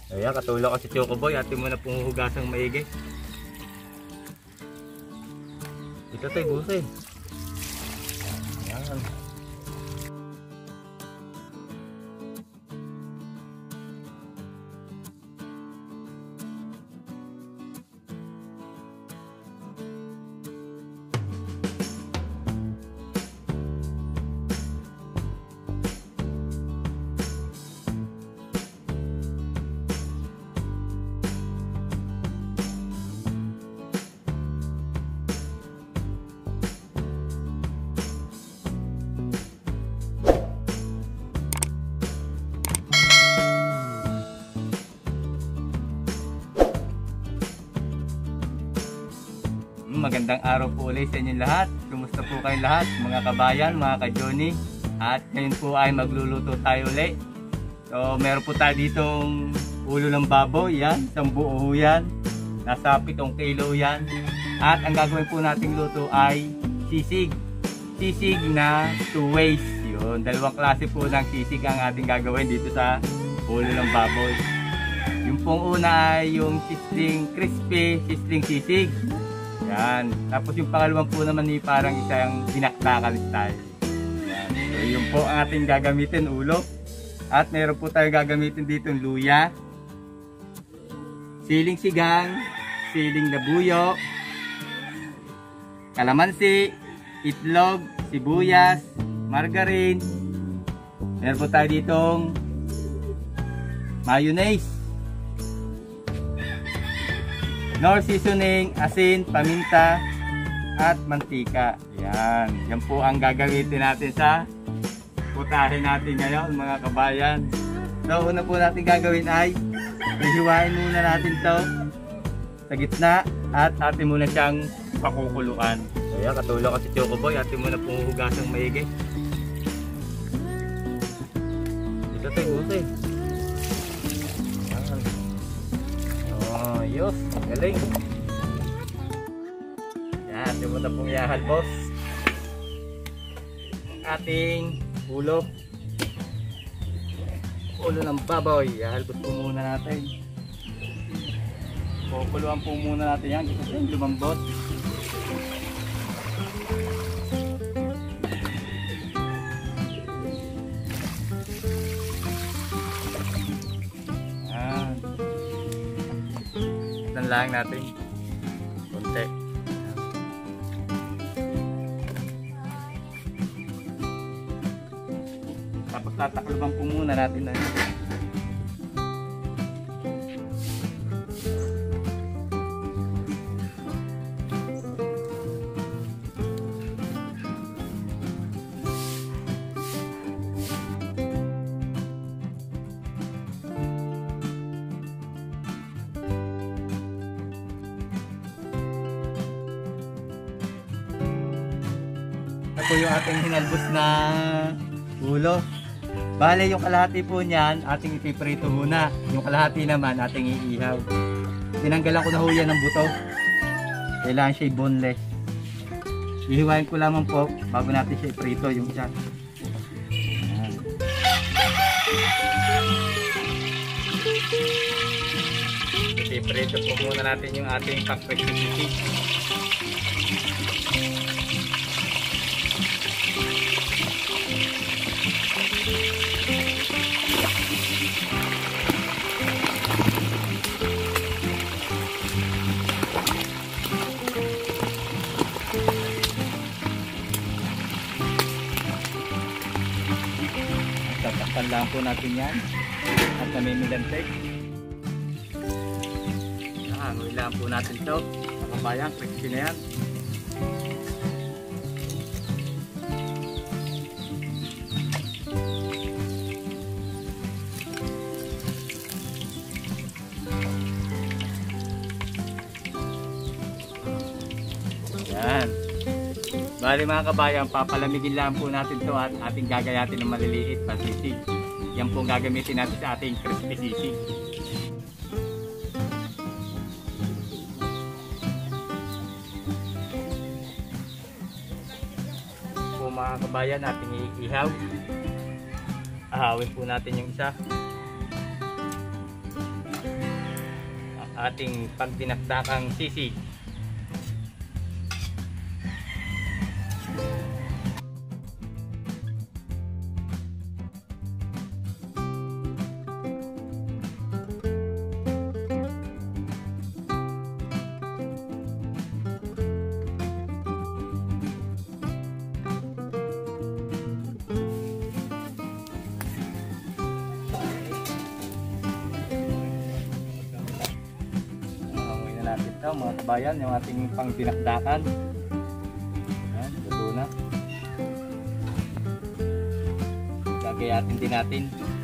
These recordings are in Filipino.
Ayan, katulong ko si Chocoboy. Atin mo na pong huhugasang maigi. Ito tayo busi. Ayan. Magandang araw po ulit sa inyong lahat. Kumusta po kayong lahat, mga kabayan, mga ka-Johnny? At ngayon po ay magluluto tayo ulit. So meron po tayo ditong ulo ng baboy, yan, isang buo yan. Nasa 7 kilo yan. At ang gagawin po nating luto ay sisig. Sisig na 2 ways. Yun, dalawang klase po ng sisig ang ating gagawin dito sa ulo ng baboy. Yung pong una ay yung sisling crispy, sisling sisig. Yan. Tapos yung pangalawang po naman ni parang isang dinakdakan style. Yan. So yun po ang ating gagamitin, ulo. At meron po tayo gagamitin dito yung luya, siling sigang, siling labuyo, kalamansi, itlog, sibuyas, margarine. Meron po tayo ditong mayonnaise, nor seasoning, asin, paminta, at mantika. Yan. Yan po ang gagamitin natin sa putahe natin ngayon, mga kabayan. So, una po natin gagawin ay hihiwain muna natin to sa gitna at atin muna siyang pakukuluan. So, yan, katulong ko si Chocoboy. Atin muna pong hugasang maigi. Ito tayo busi. Ayos, galing. Yan, di mo na pong yahal, boss. Ating ulo ng baboy. Yahalbos po muna natin. Kukuluan po muna natin yan kasi lumambot. Lang natin konti. Tapos tatakluban po muna natin na po yung ating hinalbos na ulo. Bale, yung kalahati po niyan ating ipiprito muna. Yung kalahati naman ating iihaw. Tinanggalan ko na ho yan ng buto. Kailangan siya boneless. Ihiwain ko lamang po bago natin siya iprito yung isa. Ipiprito po muna natin yung ating pack-pack-pack. Tatakpan lang po natin yan at namimilantik. Hangoy lang po natin ito. Makabayang, crispy na yan. Yan. Bali mga kabayan, papalamigin lang po natin ito at ating gagayatin ng maliliit na sisig. Yan po gagamitin natin sa ating crispy sisig. Po mga kabayan, ating iihaw. Ahawin po natin yung isa. ating pagdinakdakang sisig. Ito mga kabayan, yung ating pang dinakdakan. Ayan, luto na. Gagayatin din natin.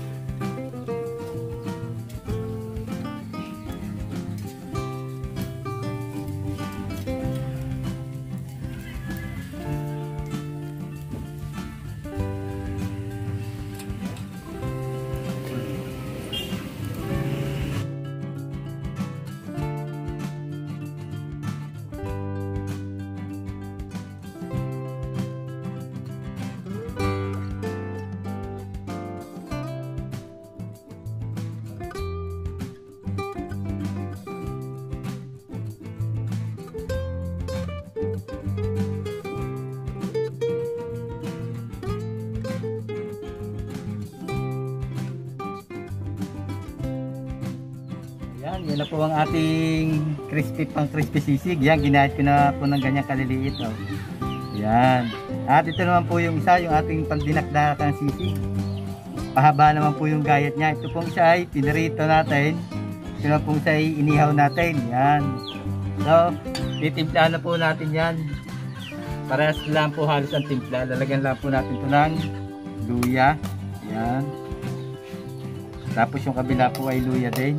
Yan na po ang ating crispy sisig. Yan, ginahit ko na po ng ganyan kaliliit. Oh. Yan. At ito naman po yung isa, yung ating pagdinakdakan sisig. Pahaba naman po yung gayat niya. Ito pong isa ay pinarito natin. Ito naman pong isa ay inihaw natin. Yan. So, titimplahan na po natin yan. Parehas lang po halos ang timpla. Lalagyan lang po natin ito ng luya. Yan. Tapos yung kabila po ay luya din.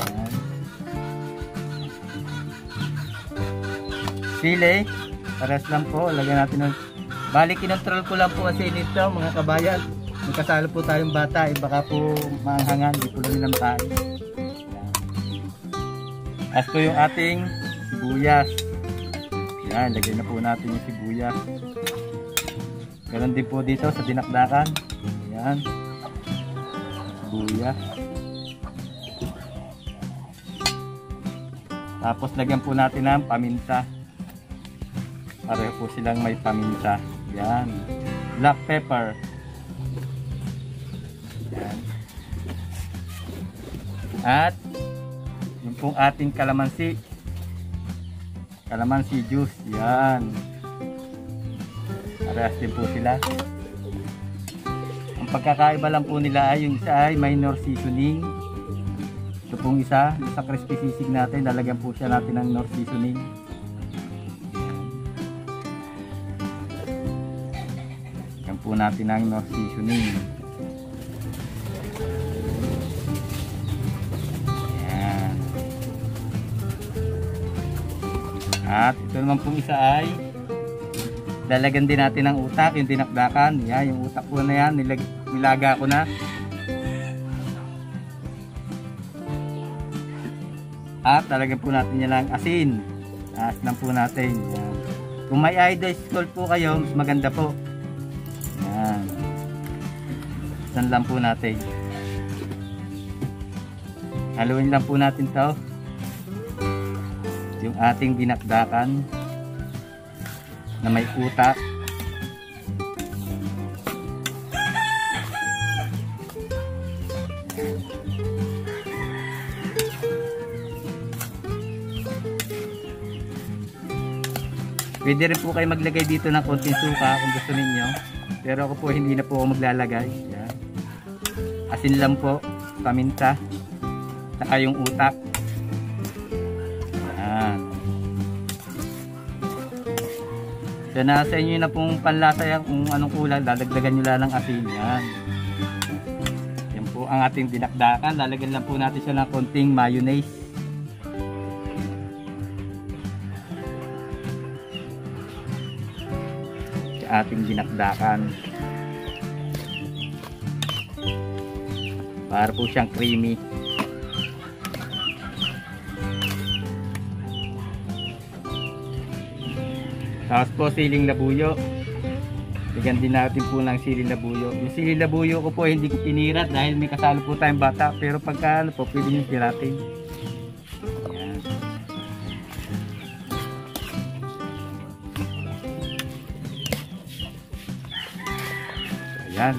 Sili, pares lang po, lagyan natin ng balik, kinontrol ko lang po kasi nito mga kabayan, magkasalo po tayong bata, baka po maanghangan, hindi po namin nampain. As po yung ating sibuyas, yan, lagyan na po natin yung sibuyas. Ganon din po dito sa dinakdakan, yan, sibuyas. Tapos lagyan po natin ng paminta. Pareho po silang may paminta. Yan. Black pepper. Yan. At yung pong ating kalamansi. Kalamansi juice. Yan. Parehas din po sila. Ang pagkakaiba lang po nila ay yung isa ay minor seasoning. Ito pong isa, sa crispy sisig natin, lalagyan po siya natin ng nor seasoning. Po natin ang nor seasoning. Ayan. At ito naman pong isa ay lalagyan din natin ng utak, yung dinakdakan. Yan, yung utak po na yan, nilaga ko na. At lalagyan po natin yan lang asin. Taas lang po natin. Yan. Kung may iodized salt po kayo, mas maganda po. Yan. Saan lang po natin. Haluin lang po natin to. Yung ating dinakdakan na may utak. Pwede rin po kayo maglagay dito ng konting suka kung gusto ninyo. Pero ako po hindi na po ako maglalagay. Yan. Asin lang po, paminta, saka yung utak. Yan. So nasa inyo na pong panlasa yan kung anong kulang, dadagdagan nyo lang ng asin. Yan. Yan po ang ating dinakdakan. Lalagyan lang po natin siya ng konting mayonnaise. Ating dinakdakan para po siyang creamy. Tapos po siling labuyo, bigyan din natin po ng siling labuyo. Yung siling labuyo ko po hindi ko pinirat dahil may kasalo po tayong bata, pero pagka ano po pwede nyo piratin. Ayan. Yan.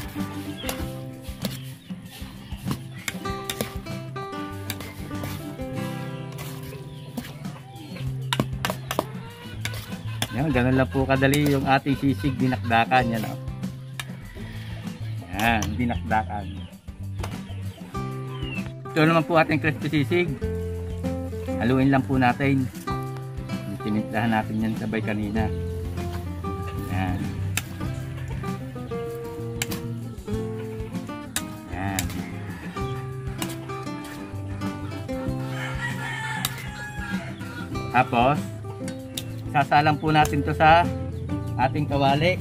Yan, ganun lang po kadali yung ating sisig dinakdakan. Yan, oh. Yan, dinakdakan. Ito naman po ating crispy sisig. Haluin lang po natin. Tinimplahan natin yan sabay kanina. Yan. Yan. Tapos sasalang po natin to sa ating kawali.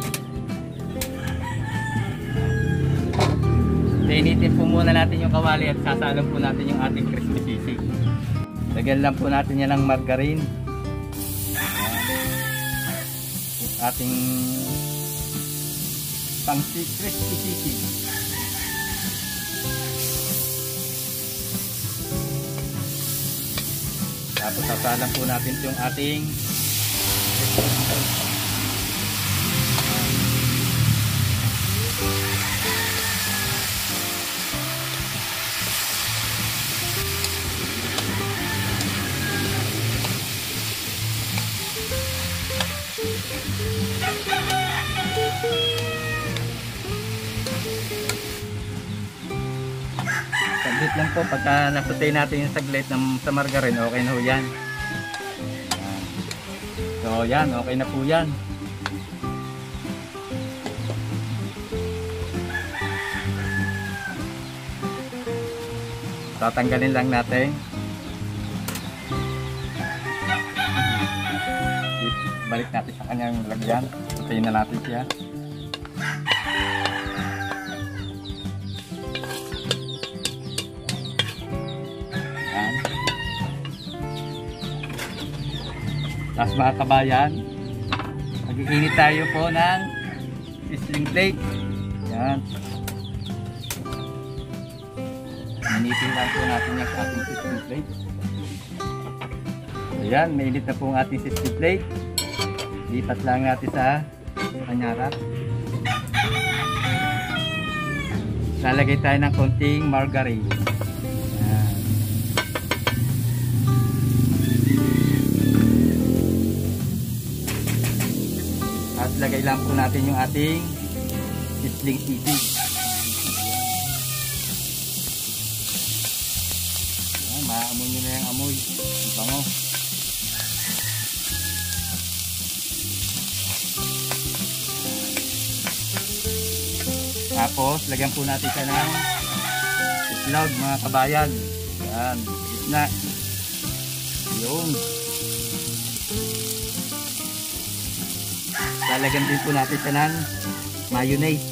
Initin po muna natin yung kawali at sasalang po natin yung ating crispy sisig. Lagyan lang po natin yan ng margarine. Ating pang crispy sisig. Tapos sasalang po natin yung ating saglit lang po. Pagka nasutay natin yung saglit sa margarine, okay na po yan. So yan, okay na po yan. Tatanggalin lang natin. Balik natin sa kanyang lagyan. Sutayin na natin siya. Yan. Tapos mga kabayan, mag-iinit tayo po ng sizzling plate. Yan. Initin lang po natin yung ating sizzling plate. Ayan, mainit na po ang ating sizzling plate. Lipat lang natin sa kanyara. Lalagay tayo ng konting margarine. Ayan. At lagay lang po natin yung ating sizzling sisig. Ayan, maamoy nyo na yung amoy. Ang bango. Tapos, lagyan po natin siya ng itlog, mga kabayan. Yan, gitna. Yun. Lalagyan din po natin siya ng mayonnaise.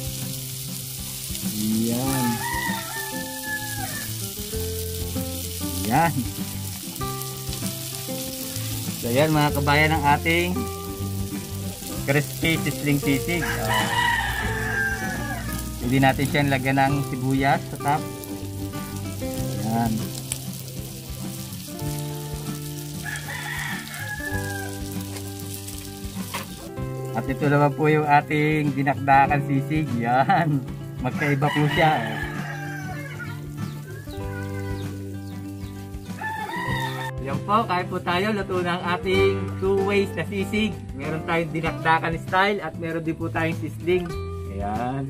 Yan. Yan. So, yan mga kabayan ang ating crispy sizzling sisig. Hindi natin siya lagyan ng sibuyas sa top. Yan. At ito naman po yung ating dinakdakan sisig. Yan. Magkaiba po siya. Yan po, kain po tayo. Luto na ang ating 2 ways na sisig. Meron tayong dinakdakan style at meron din po tayong sizzling. Ayan.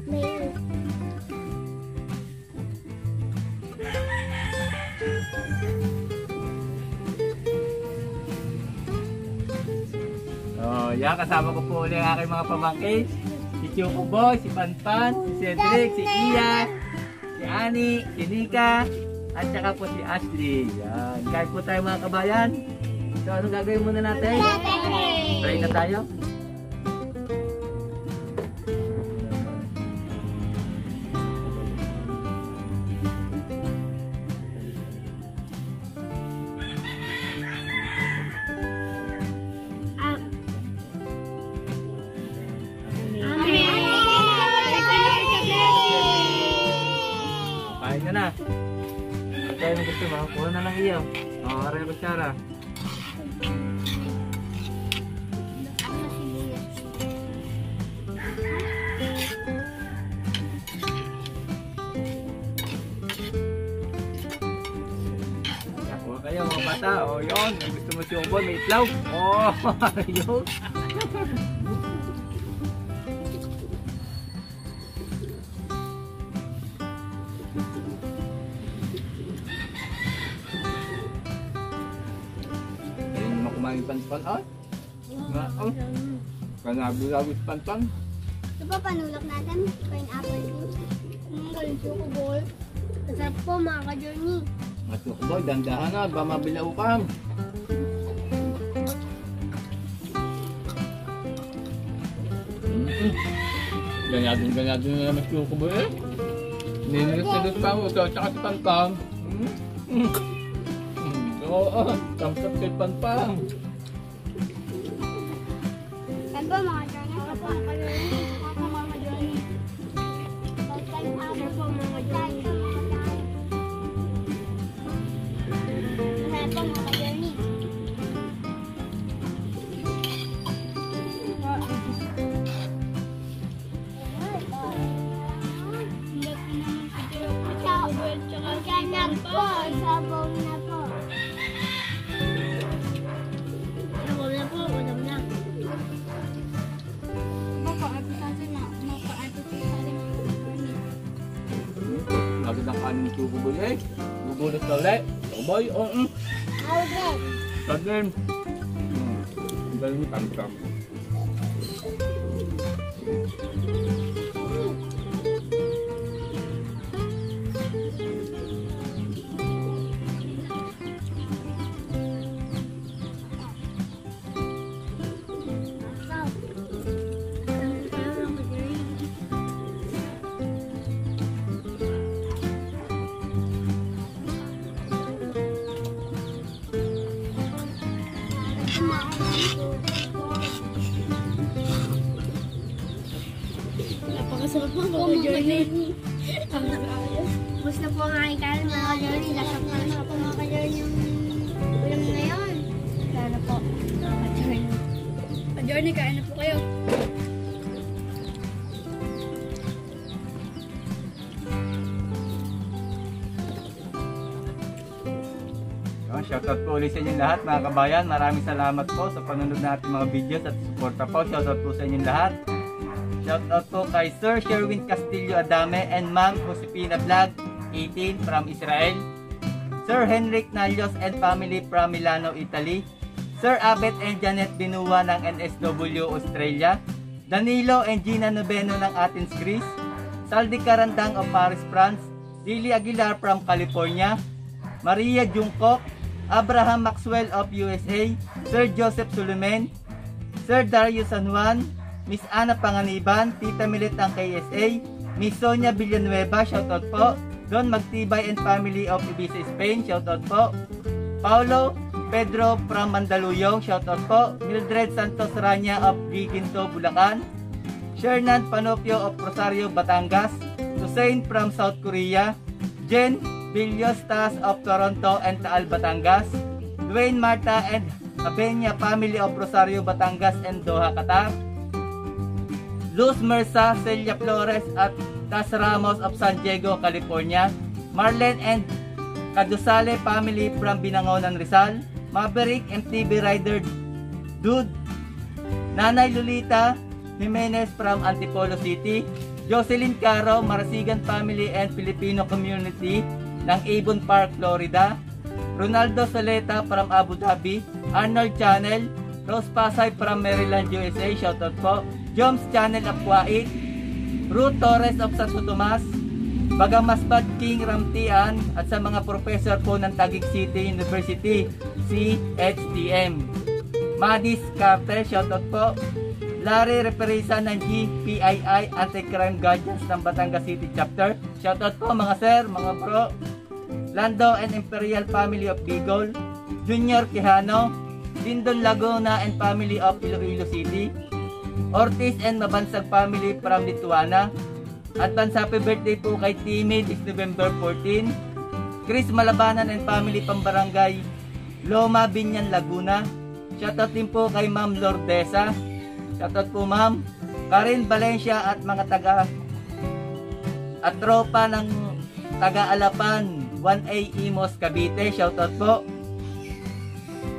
So, yan, kasama ko po ulit ang aking mga pamangkin. Si Choco Boy, si Panpan, si Cedric, si Iya, si Ani, si Nika, at saka po si Ashley. Yan. Kain po tayo mga kabayan. So, anong gagawin muna natin? Try na tayo. Kain ka na. Kaya mo gusto mo, kuha na lang iyo. O, aray ko tsara. lata. O, yun. Gusto mo siyumbol, may itlog. O, yun. Ayun naman kumain panpan. Ay, kanabulagos panpan. Ito pa, panulak natin. Pineapple juice. Galing ko ball. Masarap po mga ka-journey. Matuk boy, dandahan na, ba mabilaw ka. Ganado na naman siya ko boy eh. Ninilis pa mo, tsaka sa pantang. Oo, tamsap sa pantang. Yan po mga ka-journey. Mga ka-journey. Mga ka-journey. Pineapple po mga ka-journey. Masarap po mga ka-journey. Ganap po, sabaw na po. Sabaw na po, ulam na. Makaapit natin na. Makaapit natin. Lagi ng kanin ko boy eh. Gugulat ka ulit. O boy, oo. Okay. Tadin. Galing tamsam. Napakasarap po mga ka-journey. Ang nakayos. Gusto po nga ikain mga ka-journey. Lasap na po mga ka-journey yung ulam na yun. Sana po mga ka-journey. Ka-journey, kain na po kayo. Shoutout po ulit sa inyong lahat mga kabayan. Maraming salamat po sa panonood natin mga videos at suporta po. Shoutout po sa inyong lahat. Shoutout po kay Sir Sherwin Castillo Adame and Ma'am Josepina Vlog 18 from Israel. Sir Henrik Nalios and family from Milano, Italy. Sir Abet and Janet Binua ng NSW Australia. Danilo and Gina Noveno ng Athens, Greece. Saldi Carandang of Paris, France. Lily Aguilar from California. Maria Jungkook. Abraham Maxwell of USA, Sir Joseph Sulumen, Sir Darius San Juan, Miss Ana Panganiban, Tita Milet ng KSA, Miss Sonia Villanueva, shoutout po, Don Magtibay and family of Ibiza, Spain, shoutout po, Paulo Pedro from Mandaluyong, shoutout po, Mildred Santos Rania of Giginto, Bulacan, Shernan Panopio of Rosario, Batangas, Hussein from South Korea, Jen Villos Tas of Toronto and Taal, Batangas, Dwayne Marta and Abenya family of Rosario, Batangas and Doha, Qatar, Luz Mersa, Celia Flores at Tas Ramos of San Diego, California, Marlene and Cadusale family from Binangonan, Rizal, Maverick MTV Rider Dude, Nanay Lolita Jimenez from Antipolo City, Jocelyn Caro, Marasigan family and Filipino community ng Avon Park, Florida, Ronaldo Soleta from Abu Dhabi, Arnold Channel, Rose Pasay from Maryland, USA, shoutout po, Joms Channel of Kuwait, Ruth Torres of Santo Tomas, Bagamasbad King Ramtian at sa mga professor po ng Taguig City University, CHTM, Madis Carter, shoutout po, Larry Reperisa ng GPII Anti-Crime Guardians ng Batangas City Chapter, shoutout po mga sir, mga bro, Lando and Imperial family of Bicol, Junior Quijano, Lindon Laguna and family of Iloilo City, Ortiz and Mabansag family from Lituana. Advance happy birthday po kay Timmy this November 14. Chris Malabanan and family Pambarangay Loma, Binyan, Laguna. Shoutout din po kay Ma'am Lordesa. Shoutout po Ma'am. Karen Valencia at mga taga at tropa ng taga Alapan 1A Imos, Cavite. Shoutout po.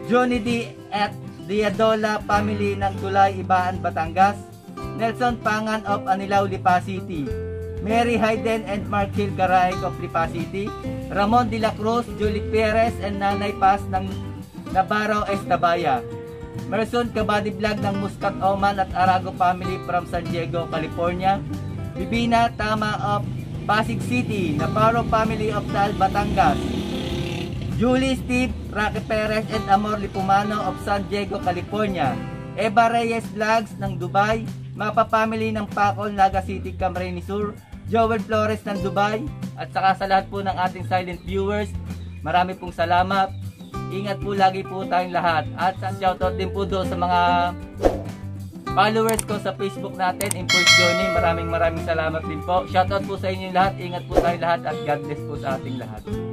Johnny D. at Diadola family ng Tulay, Ibaan, Batangas. Nelson Pangan of Anilao, Lipa City. Mary Hayden and Mark Hill Garaig of Lipa City. Ramon de la Cruz, Julie Perez and Nanay Paz ng Navarro, Estabaya. Merson Kabady Vlog ng Muscat Oman at Arago family from San Diego, California. Bibina Tama of Pasig City, Navarro family of Taal, Batangas. Julie Steve, Rocky Perez and Amor Lipumano of San Diego, California. Eva Reyes Vlogs ng Dubai. Mapa family ng Pacol, Naga City, Camarines Sur. Joel Flores ng Dubai. At saka sa lahat po ng ating silent viewers, marami pong salamat. Ingat po lagi po tayong lahat. At shoutout din po doon sa mga followers ko sa Facebook natin, Impulse Johnny. Maraming salamat din po. Shoutout po sa inyo lahat. Ingat po tayong lahat at God bless po sa ating lahat.